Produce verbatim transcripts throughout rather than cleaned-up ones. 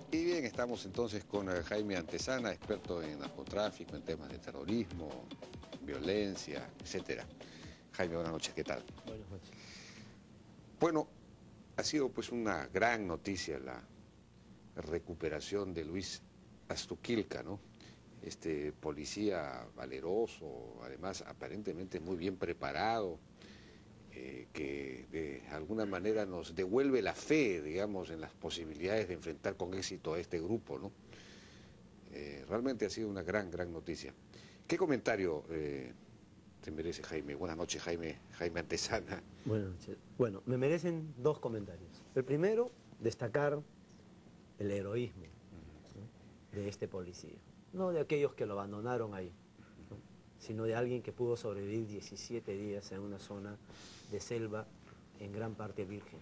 Y bien, estamos entonces con eh, Jaime Antezana, experto en narcotráfico, en temas de terrorismo, violencia, etcétera. Jaime, buenas noches, ¿qué tal? Buenas noches. Bueno, ha sido pues una gran noticia la recuperación de Luis Astuquilca, ¿no? Este policía valeroso, además aparentemente muy bien preparado, eh, que de alguna manera nos devuelve la fe, digamos, en las posibilidades de enfrentar con éxito a este grupo, ¿no? Eh, realmente ha sido una gran, gran noticia. ¿Qué comentario eh, te merece, Jaime? Buenas noches, Jaime, Jaime Antezana. Buenas noches. Bueno, me merecen dos comentarios. El primero, destacar el heroísmo, ¿no?, de este policía. No de aquellos que lo abandonaron ahí, ¿no?, sino de alguien que pudo sobrevivir diecisiete días en una zona de selva en gran parte virgen,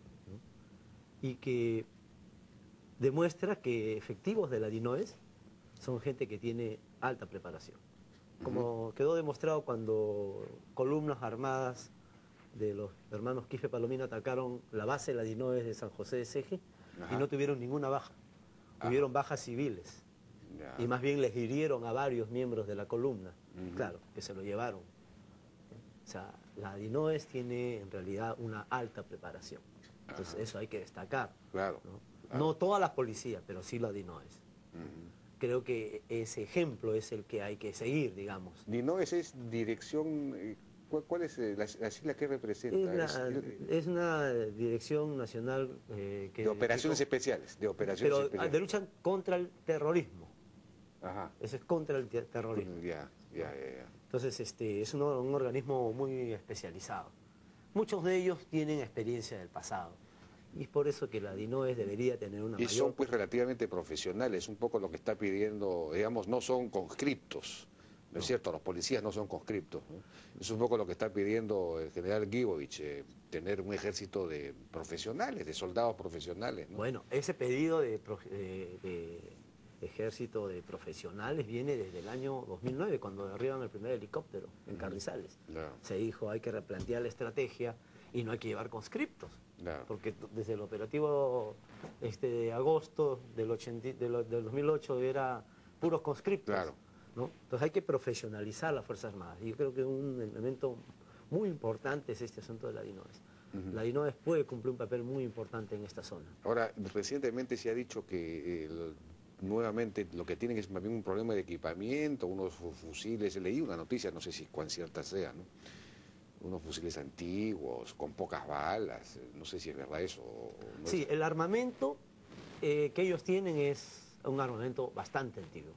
¿no?, y que demuestra que efectivos de la DINOES son gente que tiene alta preparación. Como quedó demostrado cuando columnas armadas de los hermanos Quife Palomino atacaron la base de la DINOES de San José de Ceje. Ajá. Y no tuvieron ninguna baja. Ajá. Hubieron bajas civiles. Ya. Y más bien les hirieron a varios miembros de la columna. Uh-huh. Claro, que se lo llevaron. O sea, la DINOES tiene en realidad una alta preparación. Entonces, ajá, eso hay que destacar. Claro, ¿no? Claro. No todas las policías, pero sí la DINOES. Uh-huh. Creo que ese ejemplo es el que hay que seguir, digamos. DINOES es dirección... ¿Cuál, cuál es la, la sigla que representa? Es, la, es, es una dirección nacional... Eh, que, de operaciones que, especiales, de operaciones pero especiales. de lucha contra el terrorismo. Ajá. Eso es contra el terrorismo. Ya, ya, ya, ya. Entonces, este, es un, un organismo muy especializado. Muchos de ellos tienen experiencia del pasado. Y es por eso que la DINOES debería tener una y mayor... Y son pues relativamente profesionales, un poco lo que está pidiendo, digamos, no son conscriptos, ¿no es no. cierto? Los policías no son conscriptos, ¿no? Es un poco lo que está pidiendo el general Guibovich, eh, tener un ejército de profesionales, de soldados profesionales, ¿no? Bueno, ese pedido de, de, de ejército de profesionales viene desde el año dos mil nueve, cuando derriban el primer helicóptero en Carrizales. Claro. Se dijo, hay que replantear la estrategia y no hay que llevar conscriptos. Claro. Porque desde el operativo este, de agosto del, ochenta, de lo, del dos mil ocho era puros conscriptos. Claro. ¿no? Entonces hay que profesionalizar las Fuerzas Armadas. Y yo creo que un elemento muy importante es este asunto de la DINOES. Uh-huh. La DINOES puede cumplir un papel muy importante en esta zona. Ahora, recientemente se ha dicho que el, nuevamente lo que tienen es más bien un problema de equipamiento, unos fusiles. Leí una noticia, no sé si cuán cierta sea, ¿no? Unos fusiles antiguos, con pocas balas, no sé si es verdad eso. O no sí, es... el armamento eh, que ellos tienen es un armamento bastante antiguo.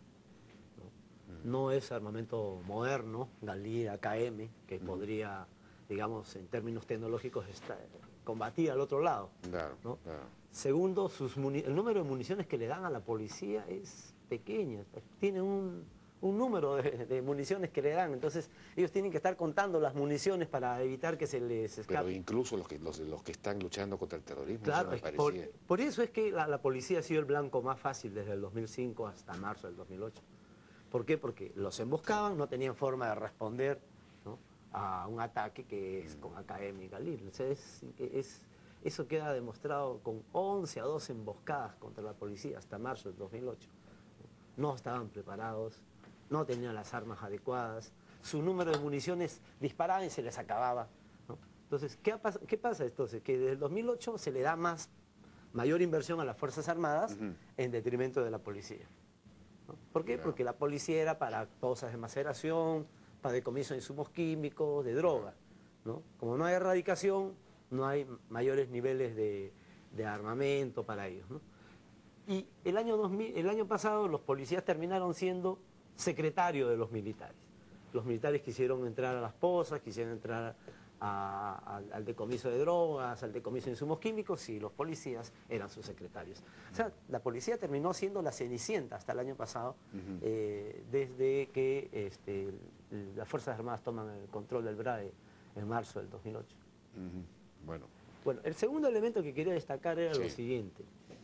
No, no es armamento moderno, Galil, A K M, que mm. podría, digamos, en términos tecnológicos, estar, combatir al otro lado. Claro, ¿no? claro. Segundo, sus el número de municiones que le dan a la policía es pequeño, tiene un... un número de, de municiones que le dan, entonces ellos tienen que estar contando las municiones para evitar que se les escape. Pero incluso los que, los, los que están luchando contra el terrorismo, claro, eso me por, por eso es que la, la policía ha sido el blanco más fácil desde el dos mil cinco hasta marzo del dos mil ocho. ¿Por qué? Porque los emboscaban, no tenían forma de responder, ¿no?, a un ataque que es con A K M y Galil. O sea, es, es, eso queda demostrado con once a doce emboscadas contra la policía hasta marzo del dos mil ocho. No estaban preparados, no tenían las armas adecuadas, su número de municiones disparaba y se les acababa, ¿no? Entonces, ¿qué, ha, ¿qué pasa entonces? Que desde el dos mil ocho se le da más, mayor inversión a las Fuerzas Armadas uh-huh. en detrimento de la policía, ¿no? ¿Por qué? Claro. Porque la policía era para cosas de maceración, para decomiso de insumos químicos, de droga, ¿no? Como no hay erradicación, no hay mayores niveles de, de armamento para ellos, ¿no? Y el año, dos mil, el año pasado los policías terminaron siendo secretario de los militares. Los militares quisieron entrar a las pozas, quisieron entrar a, a, al decomiso de drogas, al decomiso de insumos químicos, y los policías eran sus secretarios. O sea, la policía terminó siendo la cenicienta hasta el año pasado, uh-huh. eh, desde que este, las Fuerzas Armadas toman el control del B R A E en marzo del dos mil ocho. Uh-huh. Bueno. Bueno, el segundo elemento que quería destacar era sí. lo siguiente,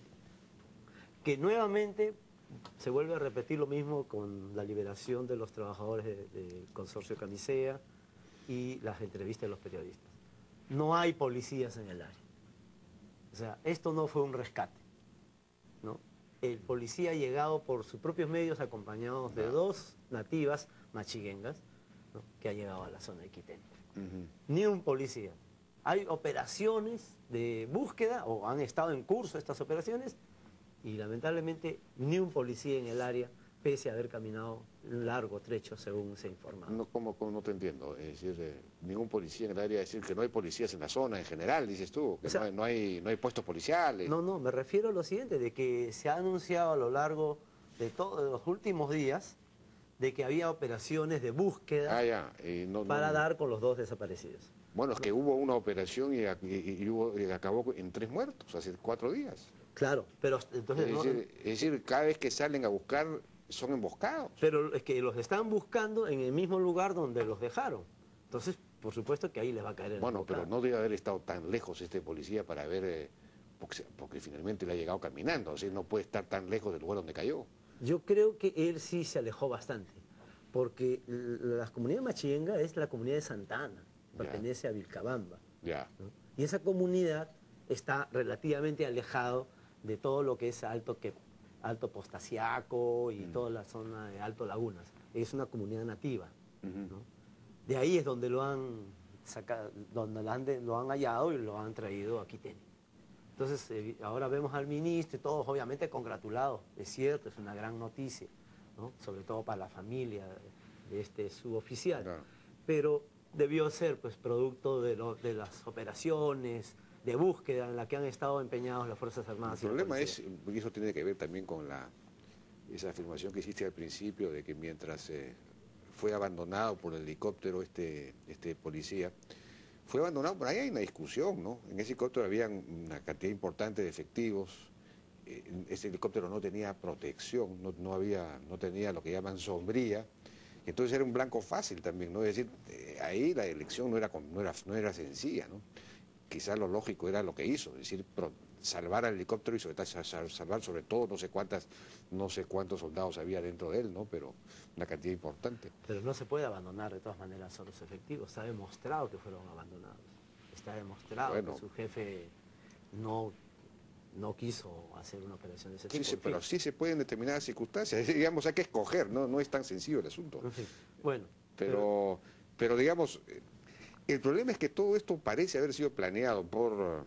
que nuevamente se vuelve a repetir lo mismo con la liberación de los trabajadores del de consorcio Camisea y las entrevistas de los periodistas. No hay policías en el área. O sea, esto no fue un rescate, ¿no? el policía ha llegado por sus propios medios acompañados de dos nativas machiguengas, ¿no?, que ha llegado a la zona de Quitén. Uh-huh. Ni un policía. Hay operaciones de búsqueda, o han estado en curso estas operaciones, y lamentablemente ni un policía en el área, pese a haber caminado un largo trecho, según se ha informado. No, ¿cómo, cómo no te entiendo? Es decir, eh, ningún policía en el área, es decir, que no hay policías en la zona en general, dices tú, que o sea, no, hay, no, hay, no hay puestos policiales. No, no, me refiero a lo siguiente, de que se ha anunciado a lo largo de todos los últimos días de que había operaciones de búsqueda ah, ya. Eh, no, para no, dar con los dos desaparecidos. Bueno, es que hubo una operación y, y, y, hubo, y acabó en tres muertos hace cuatro días. Claro, pero entonces... Es decir, no, es decir, cada vez que salen a buscar son emboscados. Pero es que los están buscando en el mismo lugar donde los dejaron. Entonces, por supuesto que ahí les va a caer el Bueno, emboscado. pero no debe haber estado tan lejos este policía para ver, eh, porque, porque finalmente le ha llegado caminando, o sea, no puede estar tan lejos del lugar donde cayó. Yo creo que él sí se alejó bastante, porque la comunidad machillenga es la comunidad de Santa Ana, pertenece ya. a Vilcabamba. Ya. ¿no? Y esa comunidad está relativamente alejado de todo lo que es Alto, que, Alto Postasiaco y mm. toda la zona de Alto Lagunas. Es una comunidad nativa. Uh-huh. ¿no? De ahí es donde lo han sacado, donde lo han, de, lo han hallado y lo han traído a Quitén. Entonces, eh, ahora vemos al ministro y todos obviamente congratulados. Es cierto, es una gran noticia, ¿no? Sobre todo para la familia de este suboficial. Claro. Pero debió ser pues producto de, lo, de las operaciones de búsqueda en la que han estado empeñados las Fuerzas Armadas. El problema es, y eso tiene que ver también con la, esa afirmación que hiciste al principio de que mientras eh, fue abandonado por el helicóptero este, este policía, fue abandonado, por ahí hay una discusión, ¿no? En ese helicóptero había una cantidad importante de efectivos, eh, ese helicóptero no tenía protección, no, no, había, no tenía lo que llaman sombría, entonces era un blanco fácil también, ¿no? Es decir, eh, ahí la elección no era, no era, no era sencilla, ¿no? Quizás lo lógico era lo que hizo, es decir, pro, salvar al helicóptero y sobre todo, salvar sobre todo no sé cuántas, no sé cuántos soldados había dentro de él, ¿no? Pero una cantidad importante. Pero no se puede abandonar de todas maneras a los efectivos, está demostrado que fueron abandonados, está demostrado bueno, que su jefe no, no quiso hacer una operación de ese tipo. Sí, sí, pero sí se pueden determinadas circunstancias, digamos, hay que escoger, no, no es tan sencillo el asunto. En fin, bueno. Pero, pero, pero digamos, el problema es que todo esto parece haber sido planeado por...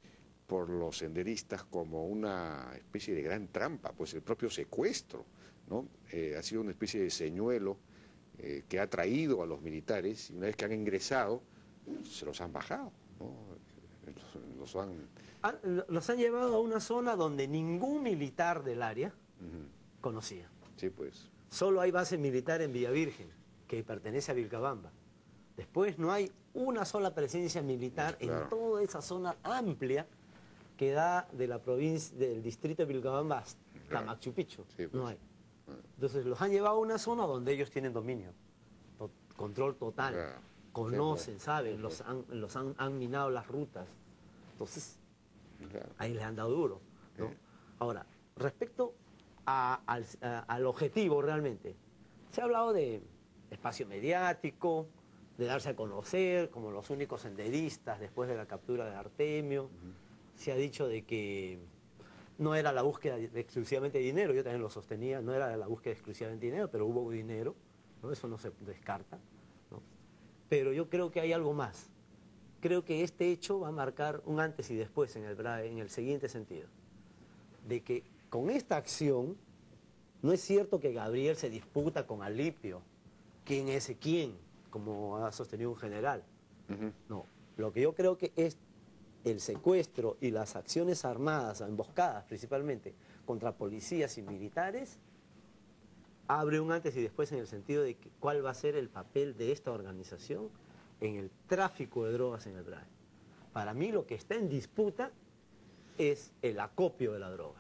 por los senderistas como una especie de gran trampa, pues el propio secuestro, ¿no? Eh, ha sido una especie de señuelo eh, que ha traído a los militares y una vez que han ingresado, se los han bajado, ¿no? Los, los, han... Ah, los han llevado a una zona donde ningún militar del área uh-huh. conocía. Sí, pues. Solo hay base militar en Villavirgen, que pertenece a Vilcabamba. Después no hay una sola presencia militar claro. en toda esa zona amplia que da de la provincia, del distrito de Vilcabamba hasta claro. Machu Picchu. Sí, pues. No hay. Entonces los han llevado a una zona donde ellos tienen dominio, to control total, claro. conocen, sí, saben, los han, los han, han minado las rutas. Entonces, claro. ahí les han dado duro, ¿no? Sí. Ahora, respecto a, al, a, al objetivo realmente, se ha hablado de espacio mediático, de darse a conocer como los únicos senderistas después de la captura de Artemio. Uh-huh. Se ha dicho de que no era la búsqueda de exclusivamente de dinero, yo también lo sostenía, no era la búsqueda exclusivamente de dinero, pero hubo dinero, ¿no? Eso no se descarta, ¿no? Pero yo creo que hay algo más. Creo que este hecho va a marcar un antes y después en el, en el siguiente sentido, de que con esta acción no es cierto que Gabriel se disputa con Alipio, quién es quién, como ha sostenido un general. Uh-huh. No, lo que yo creo que es el secuestro y las acciones armadas, emboscadas principalmente, contra policías y militares, abre un antes y después en el sentido de que, cuál va a ser el papel de esta organización en el tráfico de drogas en el Braille. Para mí lo que está en disputa es el acopio de la droga.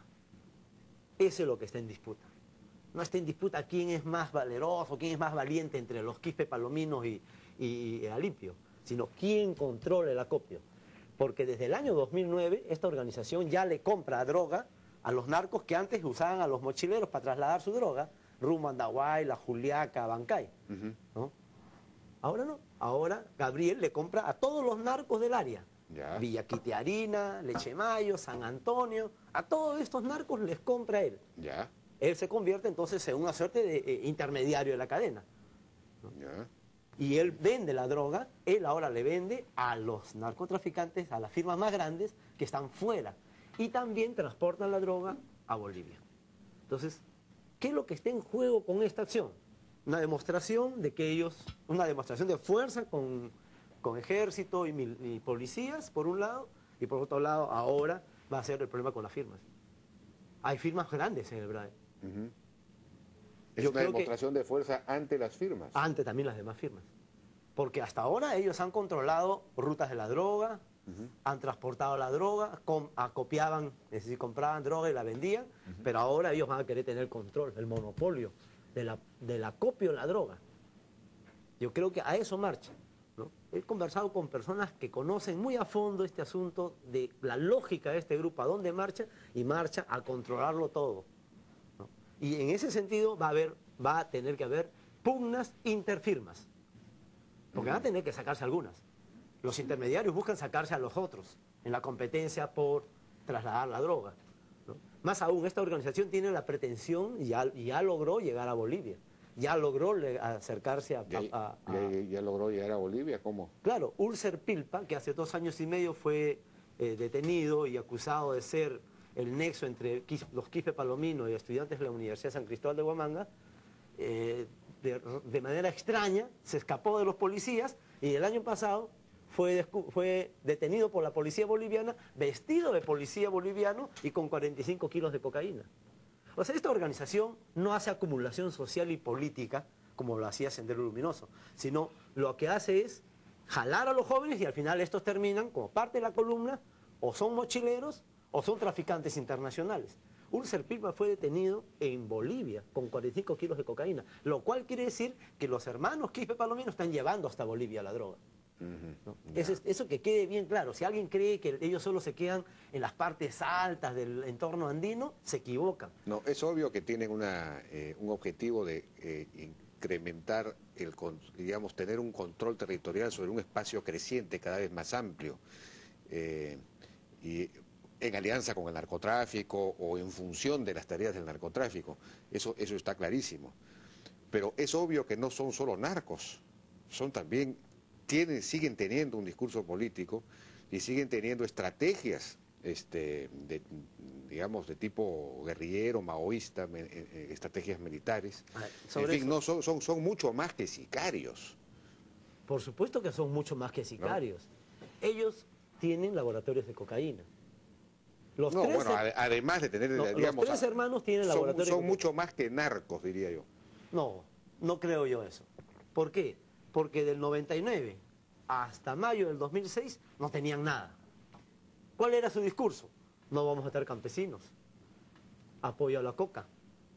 Eso es lo que está en disputa. No está en disputa quién es más valeroso, quién es más valiente entre los Quispe Palominos y, y, y Alipio, sino quién controla el acopio. Porque desde el año dos mil nueve esta organización ya le compra droga a los narcos que antes usaban a los mochileros para trasladar su droga, rumbo a Andahuay, La Juliaca, Bancay. Uh-huh. ¿no? Ahora no, ahora Gabriel le compra a todos los narcos del área, Ya. Villa Quitearina, Lechemayo, San Antonio, a todos estos narcos les compra él. Ya. Él se convierte entonces en una suerte de eh, intermediario de la cadena. Ya. Y él vende la droga, él ahora le vende a los narcotraficantes, a las firmas más grandes que están fuera. Y también transportan la droga a Bolivia. Entonces, ¿qué es lo que está en juego con esta acción? Una demostración de que ellos, una demostración de fuerza con, con ejército y, mil, y policías, por un lado, y por otro lado, ahora va a ser el problema con las firmas. Hay firmas grandes en el BRAE. Uh-huh. Es Yo una creo demostración que, de fuerza ante las firmas. ante también las demás firmas. Porque hasta ahora ellos han controlado rutas de la droga, uh-huh. han transportado la droga, com, acopiaban, es decir, compraban droga y la vendían, uh-huh. pero ahora ellos van a querer tener control, el monopolio de la, del acopio de la droga. Yo creo que a eso marcha, ¿no? He conversado con personas que conocen muy a fondo este asunto de la lógica de este grupo, a dónde marcha, y marcha a controlarlo todo, ¿no? Y en ese sentido va a haber, va a tener que haber pugnas interfirmas, porque van a tener que sacarse algunas. Los intermediarios buscan sacarse a los otros en la competencia por trasladar la droga, ¿no? Más aún, esta organización tiene la pretensión y ya, ya logró llegar a Bolivia. Ya logró le, acercarse a... ¿Ya, a, a, ya, ya logró llegar a Bolivia? ¿Cómo? Claro, Ulcer Pilpa, que hace dos años y medio fue eh, detenido y acusado de ser el nexo entre los Quispe Palomino y estudiantes de la Universidad de San Cristóbal de Huamanga, eh, de, de manera extraña se escapó de los policías y el año pasado fue, fue detenido por la policía boliviana, vestido de policía boliviano y con cuarenta y cinco kilos de cocaína. O sea, esta organización no hace acumulación social y política como lo hacía Sendero Luminoso, sino lo que hace es jalar a los jóvenes y al final estos terminan como parte de la columna, o son mochileros o son traficantes internacionales. Ulcer Pilpa fue detenido en Bolivia con cuarenta y cinco kilos de cocaína, lo cual quiere decir que los hermanos Quispe Palomino están llevando hasta Bolivia la droga. Uh-huh. ¿No? Yeah. Eso, eso que quede bien claro. Si alguien cree que ellos solo se quedan en las partes altas del entorno andino, se equivocan. No, es obvio que tienen una, eh, un objetivo de eh, incrementar, el, digamos, tener un control territorial sobre un espacio creciente cada vez más amplio. Eh, y en alianza con el narcotráfico o en función de las tareas del narcotráfico. Eso, eso está clarísimo. Pero es obvio que no son solo narcos, son también... Tienen, siguen teniendo un discurso político y siguen teniendo estrategias, este, de, digamos, de tipo guerrillero, maoísta, me, eh, estrategias militares. Ver, en fin, eso, no, son, son, son mucho más que sicarios. Por supuesto que son mucho más que sicarios. ¿No? Ellos tienen laboratorios de cocaína. Los no, tres, bueno, además de tener, no, digamos... Los tres hermanos tienen son, laboratorios Son de mucho más que narcos, diría yo. No, no creo yo eso. ¿Por qué? Porque del noventa y nueve hasta mayo del dos mil seis no tenían nada. ¿Cuál era su discurso? No vamos a estar campesinos. Apoyo a la coca.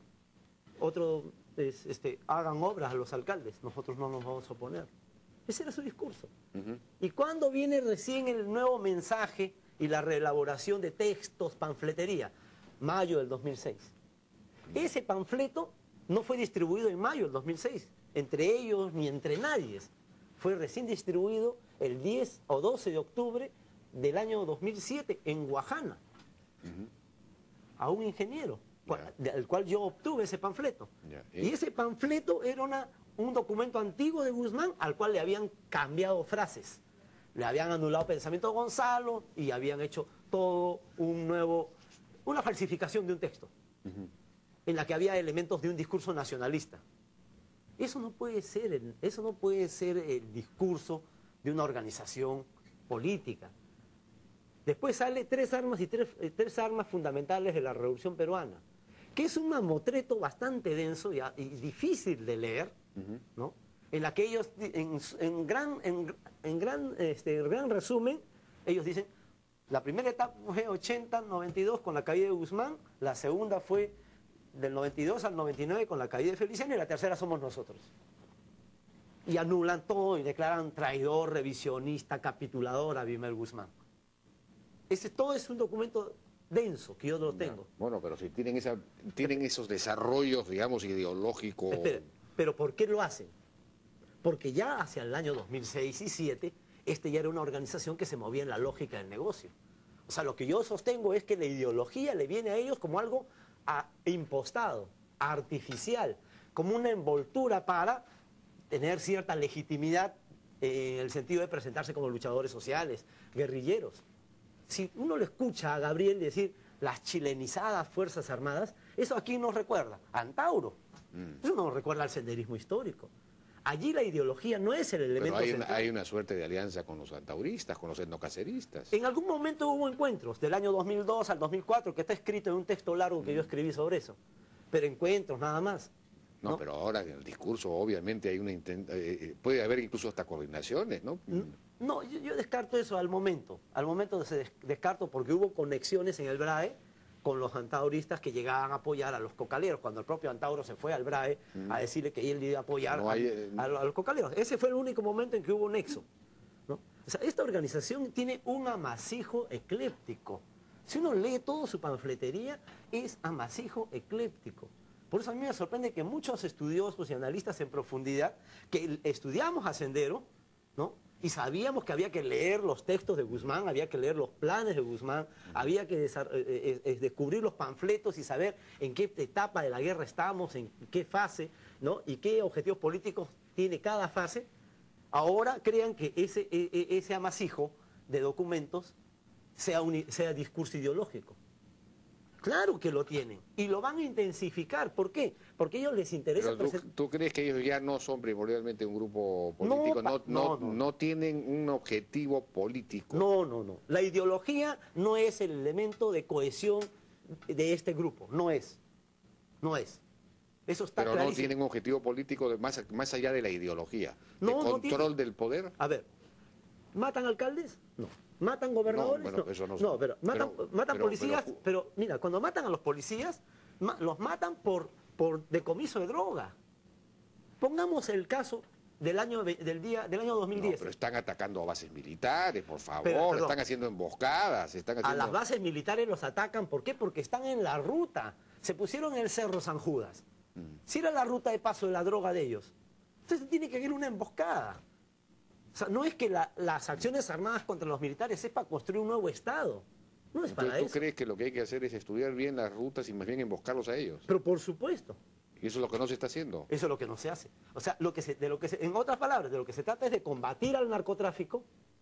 Otro es, este, hagan obras a los alcaldes, nosotros no nos vamos a oponer. Ese era su discurso. Uh-huh. ¿Y cuándo viene recién el nuevo mensaje y la reelaboración de textos, panfletería? Mayo del dos mil seis. Uh-huh. Ese panfleto no fue distribuido en mayo del dos mil seis. Entre ellos ni entre nadie. Fue recién distribuido el diez o doce de octubre del año dos mil siete en Guajana, uh-huh. a un ingeniero, yeah. del cual yo obtuve ese panfleto. Yeah. Y ese panfleto era una, un documento antiguo de Guzmán al cual le habían cambiado frases. Le habían anulado Pensamiento Gonzalo y habían hecho todo un nuevo, una falsificación de un texto, uh-huh. en la que había elementos de un discurso nacionalista. Eso no puede ser el, eso no puede ser el discurso de una organización política. Después sale tres armas y tres, tres armas fundamentales de la Revolución Peruana, que es un mamotreto bastante denso y, y difícil de leer, uh-huh. ¿no? En la que ellos, en, en gran, en, en gran, este, gran resumen, ellos dicen, la primera etapa fue ochenta noventa y dos con la caída de Guzmán, la segunda fue del noventa y dos al noventa y nueve con la caída de Feliciano y la tercera somos nosotros. Y anulan todo y declaran traidor, revisionista, capitulador a Abimel Guzmán. Ese todo es un documento denso que yo lo tengo. Ya, bueno, pero si tienen, esa, tienen esos desarrollos, digamos, ideológicos... Espera, pero ¿por qué lo hacen? Porque ya hacia el año dos mil seis y dos mil siete este ya era una organización que se movía en la lógica del negocio. O sea, lo que yo sostengo es que la ideología le viene a ellos como algo a, impostado, artificial, como una envoltura para tener cierta legitimidad eh, en el sentido de presentarse como luchadores sociales, guerrilleros. Si uno le escucha a Gabriel decir las chilenizadas Fuerzas Armadas, eso aquí nos recuerda a Antauro, mm. eso nos recuerda al senderismo histórico. Allí la ideología no es el elemento Pero hay central. una, hay una suerte de alianza con los antauristas, con los etnocaceristas. En algún momento hubo encuentros, del año dos mil dos al dos mil cuatro, que está escrito en un texto largo que mm. yo escribí sobre eso. Pero encuentros, nada más. No, ¿no? Pero ahora en el discurso obviamente hay una intent eh, puede haber incluso hasta coordinaciones, ¿no? No, yo, yo descarto eso al momento. Al momento se des descarto porque hubo conexiones en el B R A E con los antauristas que llegaban a apoyar a los cocaleros, cuando el propio Antauro se fue al B R A E mm. a decirle que él iba a apoyar no hay, a, eh, a, a los cocaleros. Ese fue el único momento en que hubo nexo, ¿no? O sea, esta organización tiene un amasijo ecléptico. Si uno lee todo su panfletería, es amasijo ecléptico. Por eso a mí me sorprende que muchos estudiosos y analistas en profundidad, que estudiamos a Sendero, ¿no? Y sabíamos que había que leer los textos de Guzmán, había que leer los planes de Guzmán, había que eh, eh, descubrir los panfletos y saber en qué etapa de la guerra estamos, en qué fase, ¿no? Y qué objetivos políticos tiene cada fase. Ahora crean que ese, ese amasijo de documentos sea, un, sea discurso ideológico. Claro que lo tienen y lo van a intensificar. ¿Por qué? Porque a ellos les interesa... Pero tú, ¿tú crees que ellos ya no son primordialmente un grupo político? No, no, no, no, no tienen un objetivo político. No, no, no. La ideología no es el elemento de cohesión de este grupo. No es. No es. Eso está Pero clarísimo. no tienen un objetivo político de más, más allá de la ideología. No, ¿De no control del poder? A ver, ¿matan alcaldes? No. ¿Matan gobernadores? No, bueno, no. Eso no, no, pero matan, pero, matan pero, policías, pero, pero, pero mira, cuando matan a los policías, ma los matan por, por decomiso de droga. Pongamos el caso del año, del día, del año dos mil diez. No, pero están atacando a bases militares, por favor, pero, perdón, están haciendo emboscadas. Están haciendo... A las bases militares los atacan, ¿por qué? Porque están en la ruta. Se pusieron en el Cerro San Judas. Mm. Si era la ruta de paso de la droga de ellos, entonces tiene que haber una emboscada. O sea, no es que la, las acciones armadas contra los militares es para construir un nuevo Estado. No es para Entonces, ¿tú eso. crees que lo que hay que hacer es estudiar bien las rutas y más bien emboscarlos a ellos? Pero por supuesto. ¿Y eso es lo que no se está haciendo? Eso es lo que no se hace. O sea, lo que se, de lo que se, en otras palabras, de lo que se trata es de combatir al narcotráfico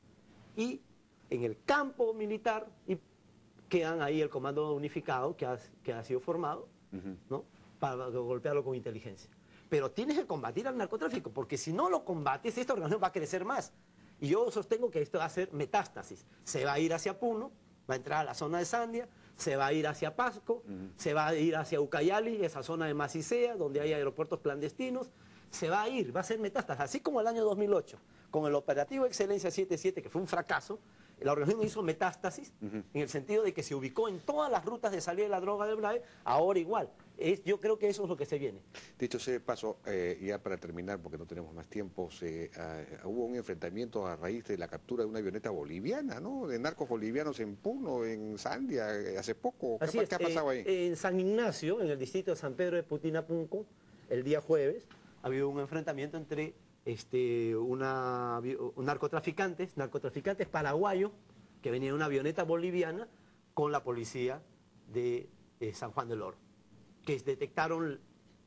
y en el campo militar y quedan ahí el comando unificado que ha, que ha sido formado, uh-huh. ¿no? Para golpearlo con inteligencia. Pero tienes que combatir al narcotráfico, porque si no lo combates, esta organización va a crecer más. Y yo sostengo que esto va a ser metástasis. Se va a ir hacia Puno, va a entrar a la zona de Sandia, se va a ir hacia Pasco, uh-huh. se va a ir hacia Ucayali, esa zona de Macicea, donde hay aeropuertos clandestinos, se va a ir, va a ser metástasis. Así como el año dos mil ocho, con el operativo Excelencia siete siete, que fue un fracaso, la organización hizo metástasis, uh-huh. en el sentido de que se ubicó en todas las rutas de salida de la droga del B R A E, ahora igual. Es, yo creo que eso es lo que se viene. Dicho sea de paso, eh, ya para terminar, porque no tenemos más tiempo, se, uh, hubo un enfrentamiento a raíz de la captura de una avioneta boliviana, ¿no? De narcos bolivianos en Puno, en Sandia, hace poco. Así ¿Qué, es, ¿qué ha pasado eh, ahí? En San Ignacio, en el distrito de San Pedro de Putinapunco, el día jueves, ha habido un enfrentamiento entre este, una, un narcotraficantes, narcotraficantes paraguayos, que venía en una avioneta boliviana, con la policía de eh, San Juan del Oro, que detectaron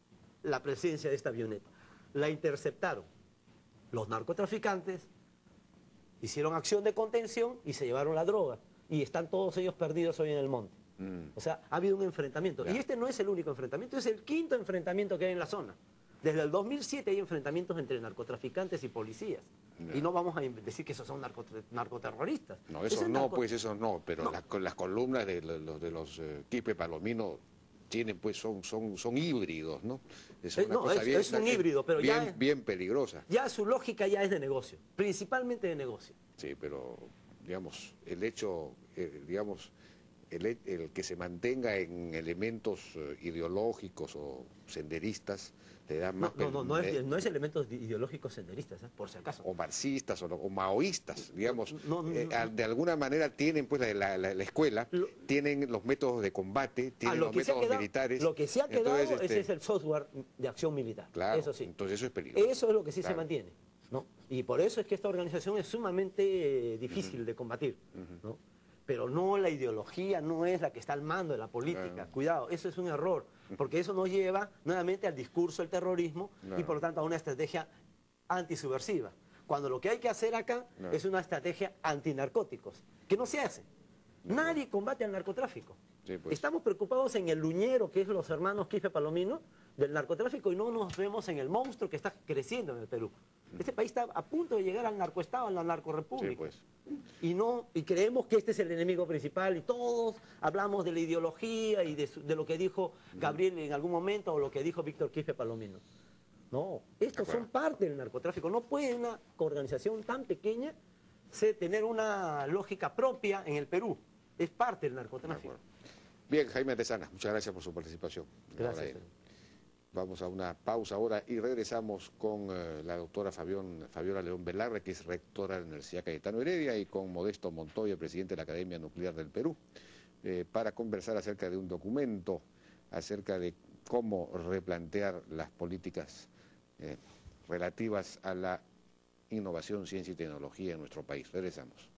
la presencia de esta avioneta. La interceptaron. Los narcotraficantes hicieron acción de contención y se llevaron la droga. Y están todos ellos perdidos hoy en el monte. Mm. O sea, ha habido un enfrentamiento. Ya. Y este no es el único enfrentamiento, es el quinto enfrentamiento que hay en la zona. Desde el dos mil siete hay enfrentamientos entre narcotraficantes y policías. Ya. Y no vamos a decir que esos son narcoterroristas. No, esos no, narco... pues esos no, pero no. Las, las columnas de los, de los eh, Quispe Palomino tienen, pues, son, son, son híbridos, ¿no? Es, una no, cosa es, bien, es un híbrido, pero bien, ya es, bien peligrosa. Ya su lógica ya es de negocio, principalmente de negocio. Sí, pero, digamos, el hecho, eh, digamos, el, el que se mantenga en elementos eh, ideológicos o senderistas, le da más... No, no, no, no, es, no es elementos ideológicos senderistas, ¿eh? Por si acaso. O marxistas o, o maoístas, digamos. No, no, no, eh, no. De alguna manera tienen, pues, la, la, la escuela, lo, tienen los métodos de combate, tienen ah, lo los métodos quedado, militares. Lo que se ha quedado, entonces, ese este, es el software de acción militar. Claro, eso sí. Entonces eso es peligroso. Eso es lo que sí claro. se mantiene, ¿no? Y por eso es que esta organización es sumamente eh, difícil uh-huh. de combatir, uh-huh. ¿no? Pero no la ideología, no es la que está al mando de la política. Claro. Cuidado, eso es un error, porque eso nos lleva nuevamente al discurso del terrorismo claro. y por lo tanto a una estrategia antisubversiva. Cuando lo que hay que hacer acá claro. es una estrategia antinarcóticos, que no se hace. No. Nadie combate al narcotráfico. Sí, pues. Estamos preocupados en el luñero, que es los hermanos Quispe Palomino, del narcotráfico, y no nos vemos en el monstruo que está creciendo en el Perú. Este país está a punto de llegar al narcoestado, a la narcorrepública. Sí, pues. Y, no, y creemos que este es el enemigo principal, y todos hablamos de la ideología y de, su, de lo que dijo Gabriel en algún momento, o lo que dijo Víctor Quispe Palomino. No, estos son parte del narcotráfico. No puede una organización tan pequeña ser, tener una lógica propia en el Perú. Es parte del narcotráfico. Bien, Jaime Antezana, muchas gracias por su participación. Gracias. Vamos a una pausa ahora y regresamos con eh, la doctora Fabión, Fabiola León Velarde, que es rectora de la Universidad Cayetano Heredia, y con Modesto Montoya, presidente de la Academia Nuclear del Perú, eh, para conversar acerca de un documento, acerca de cómo replantear las políticas eh, relativas a la innovación, ciencia y tecnología en nuestro país. Regresamos.